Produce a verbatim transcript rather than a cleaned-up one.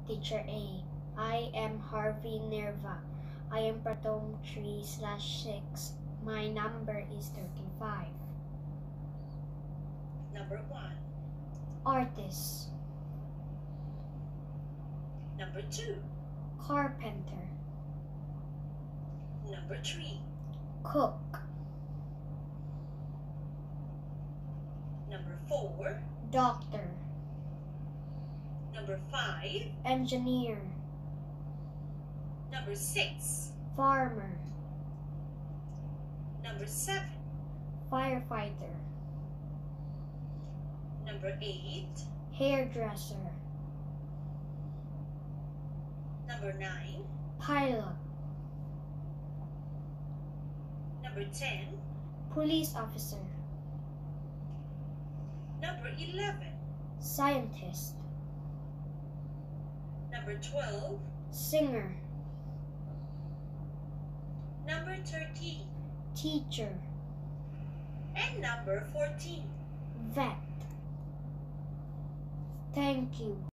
Teacher A. I am Harvey Nerva. I am Pratom three slash six. My number is thirty-five. Number one. Artist. Number two. Carpenter. Number three. Cook. Number four. Doctor. Number five. Engineer. Number six. Farmer. Number seven. Firefighter. Number eight. Hairdresser. Number nine. Pilot. Number ten. Police officer. Number eleven. Scientist. Number twelve. Singer. Number thirteen. Teacher. And number fourteen. Vet. Thank you.